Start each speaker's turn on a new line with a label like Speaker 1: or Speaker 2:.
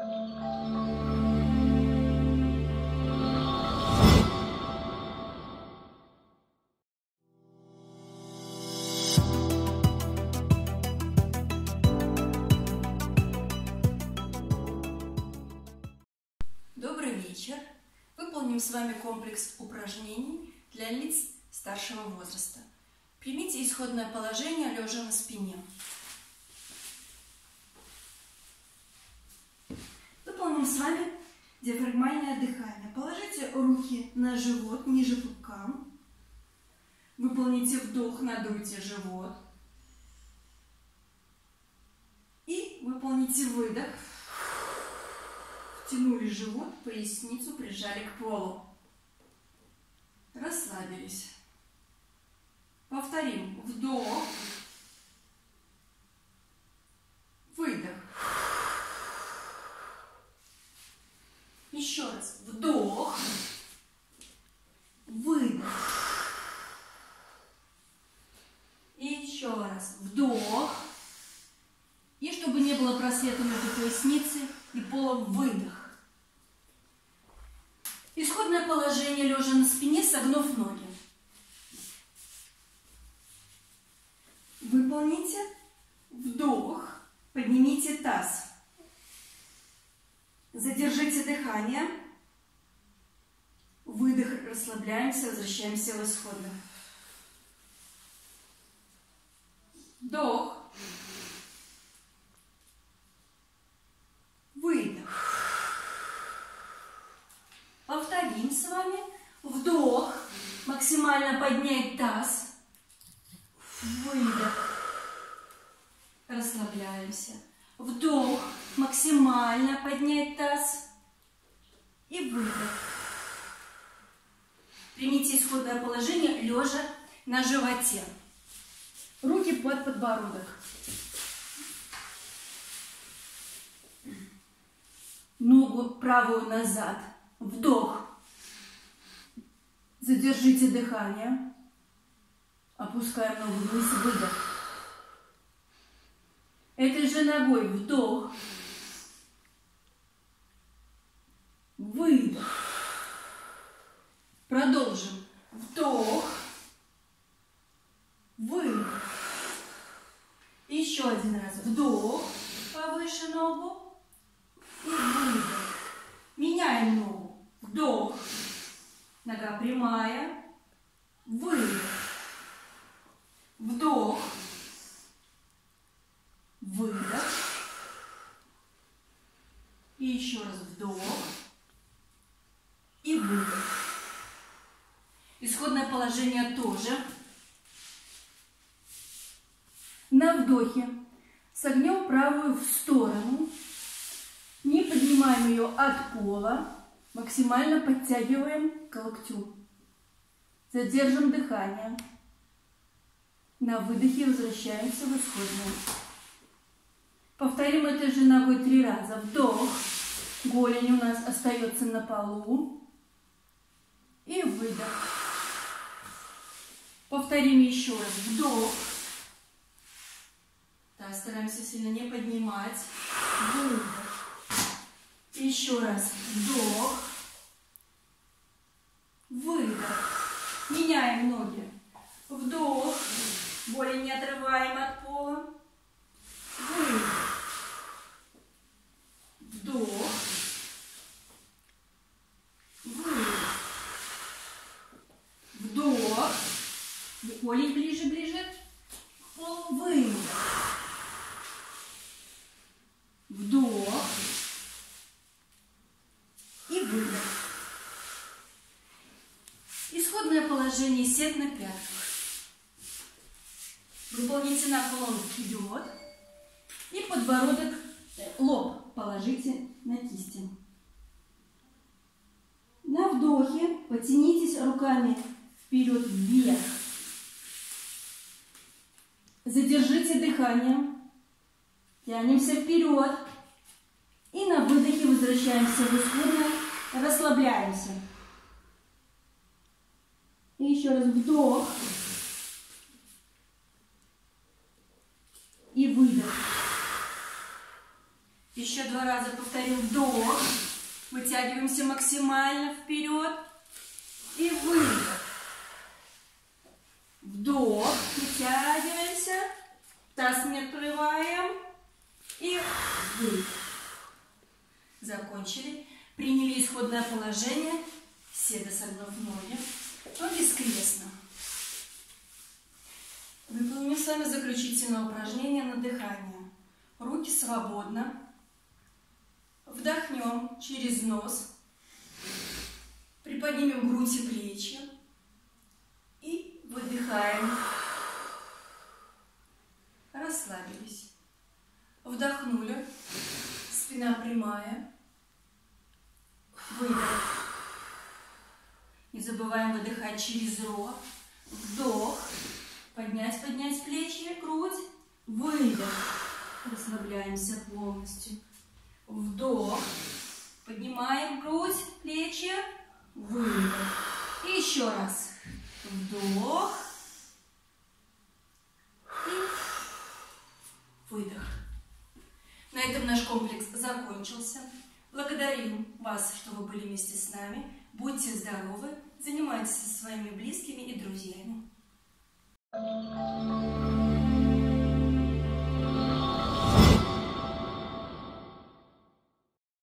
Speaker 1: Добрый вечер! Выполним с вами комплекс упражнений для лиц старшего возраста. Примите исходное положение лежа на спине. Выполним с вами диафрагмальное дыхание. Положите руки на живот, ниже пупка. Выполните вдох, надуйте живот. И выполните выдох. Втянули живот, поясницу прижали к полу. Расслабились. Повторим. Вдох. Выдох. Еще раз. Вдох. Выдох. И еще раз. Вдох. И чтобы не было просвета между поясницей и полом, выдох. Исходное положение лежа на спине, согнув ноги. Выполните вдох, поднимите таз. Задержите дыхание. Выдох, расслабляемся, возвращаемся в исходное. Вдох. Выдох. Повторим с вами. Вдох. Максимально поднять таз. Выдох. Расслабляемся. Вдох. Максимально поднять таз. И выдох. Примите исходное положение лежа на животе. Руки под подбородок. Ногу правую назад. Вдох. Задержите дыхание. Опускаем ногу вниз. Выдох. Этой же ногой вдох. Выдох. Продолжим. Вдох. Выдох. Еще один раз. Вдох. Повыше ногу. И выдох. Меняем ногу. Вдох. Нога прямая. Выдох. Вдох. Выдох. И еще раз вдох. И выдох. Исходное положение тоже. На вдохе согнем правую в сторону. Не поднимаем ее от пола. Максимально подтягиваем к локтю. Задержим дыхание. На выдохе возвращаемся в исходное. Повторим этой же ногой 3 раза. Вдох. Голень у нас остается на полу. И выдох. Повторим еще раз. Вдох. Да, стараемся сильно не поднимать. Выдох. Еще раз. Вдох. Выдох. Меняем ноги. Вдох. Голень не отрываем от пола. Выдох. Вдох. Выдох. Вдох. Голень ближе к полу. Выдох. Вдох. И выдох. Исходное положение сед на пятках. Выполните наклон вперед. И подбородок, лоб положите на кисти. На вдохе потянитесь руками вперед, вверх. Задержите дыхание. Тянемся вперед. И на выдохе возвращаемся в исходное. Расслабляемся. И еще раз вдох. И выдох. Еще 2 раза повторим. Делаем вдох. Вытягиваемся максимально вперед. И выдох. Вдох. Вытягиваемся. Таз не открываем. И выдох. Закончили. Приняли исходное положение. Седа, согнув ноги. Ноги скрестно. Выполним с вами заключительное упражнение на дыхание. Руки свободно. Вдохнем через нос. Приподнимем грудь и плечи. И выдыхаем. Расслабились. Вдохнули. Спина прямая. Выдох. Не забываем выдыхать через рот. Вдох. Поднять плечи, грудь. Выдох. Расслабляемся полностью. Вдох. Поднимаем грудь, плечи. Выдох. И еще раз. Вдох. И выдох. На этом наш комплекс закончился. Благодарим вас, что вы были вместе с нами. Будьте здоровы, занимайтесь со своими близкими и друзьями.